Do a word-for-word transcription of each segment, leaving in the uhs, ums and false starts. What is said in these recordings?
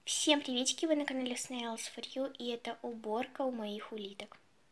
Всем приветики, вы на канале Snails for You, и это уборка у моих улиток.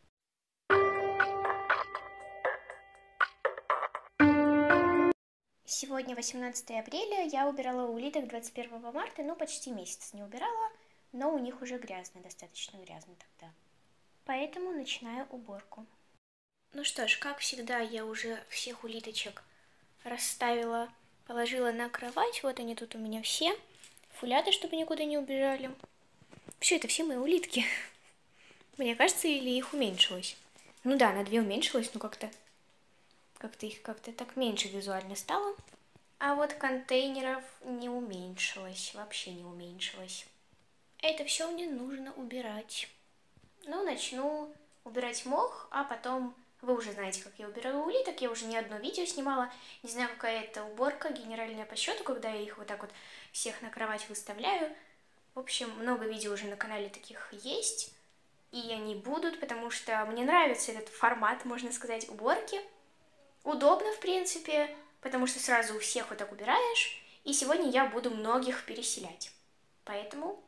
Сегодня восемнадцатое апреля, я убирала улиток двадцать первого марта, ну почти месяц не убирала, но у них уже грязно, достаточно грязно тогда. Поэтому начинаю уборку. Ну что ж, как всегда, я уже всех улиточек расставила, положила на кровать, вот они тут у меня все. Фуляты, чтобы никуда не убежали. Все, это все мои улитки. Мне кажется, или их уменьшилось? Ну да, на две уменьшилось, но как-то как-то их как-то так меньше визуально стало. А вот контейнеров не уменьшилось, вообще не уменьшилось. Это все мне нужно убирать. Ну, начну убирать мох, а потом... Вы уже знаете, как я убираю улиток, я уже не одно видео снимала. Не знаю, какая это уборка, генеральная по счету, когда я их вот так вот всех на кровать выставляю. В общем, много видео уже на канале таких есть. И они будут, потому что мне нравится этот формат, можно сказать, уборки. Удобно, в принципе, потому что сразу у всех вот так убираешь. И сегодня я буду многих переселять. Поэтому,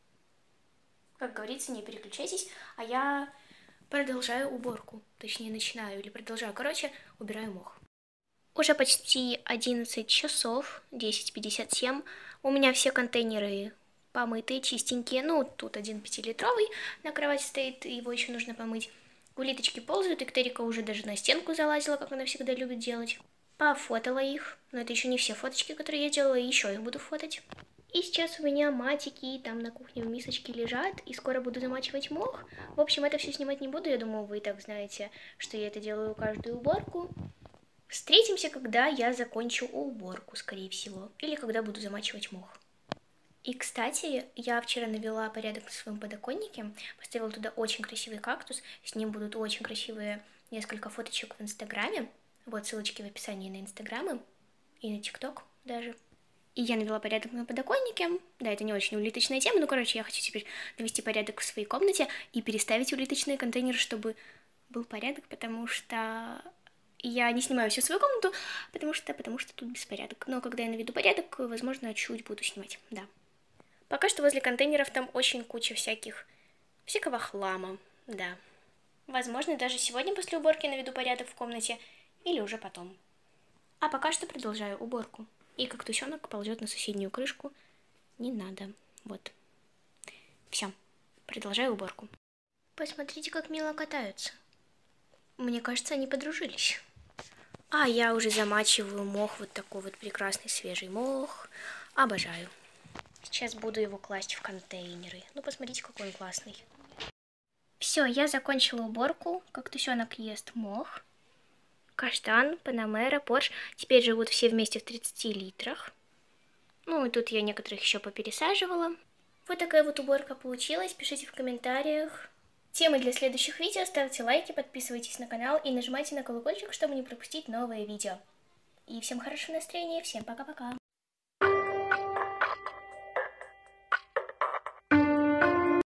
как говорится, не переключайтесь, а я... продолжаю уборку, точнее начинаю или продолжаю, короче, убираю мох. Уже почти одиннадцать часов, десять пятьдесят семь, у меня все контейнеры помытые, чистенькие, ну тут один пятилитровый на кровати стоит, его еще нужно помыть. Улиточки ползают, Эктерика уже даже на стенку залазила, как она всегда любит делать. Пофотала их, но это еще не все фоточки, которые я делала, еще их буду фотать. И сейчас у меня матики там на кухне в мисочке лежат, и скоро буду замачивать мох. В общем, это все снимать не буду, я думаю, вы и так знаете, что я это делаю каждую уборку. Встретимся, когда я закончу уборку, скорее всего, или когда буду замачивать мох. И, кстати, я вчера навела порядок в своем подоконнике, поставила туда очень красивый кактус, с ним будут очень красивые несколько фоточек в Инстаграме. Вот ссылочки в описании на Инстаграмы и на ТикТок даже. И я навела порядок на подоконнике. Да, это не очень улиточная тема, но, короче, я хочу теперь навести порядок в своей комнате и переставить улиточные контейнеры, чтобы был порядок, потому что я не снимаю всю свою комнату, потому что, потому что тут беспорядок. Но когда я наведу порядок, возможно, чуть буду снимать, да. Пока что возле контейнеров там очень куча всяких, всякого хлама, да. Возможно, даже сегодня после уборки наведу порядок в комнате или уже потом. А пока что продолжаю уборку. И кактусенок ползет на соседнюю крышку. Не надо. Вот. Все. Продолжаю уборку. Посмотрите, как мило катаются. Мне кажется, они подружились. А я уже замачиваю мох. Вот такой вот прекрасный свежий мох. Обожаю. Сейчас буду его класть в контейнеры. Ну, посмотрите, какой он классный. Все, я закончила уборку. Кактусенок ест мох. Каштан, Панамера, Порш теперь живут все вместе в тридцати литрах. Ну и тут я некоторых еще попересаживала. Вот такая вот уборка получилась. Пишите в комментариях темы для следующих видео, ставьте лайки, подписывайтесь на канал и нажимайте на колокольчик, чтобы не пропустить новые видео. И всем хорошего настроения, всем пока-пока.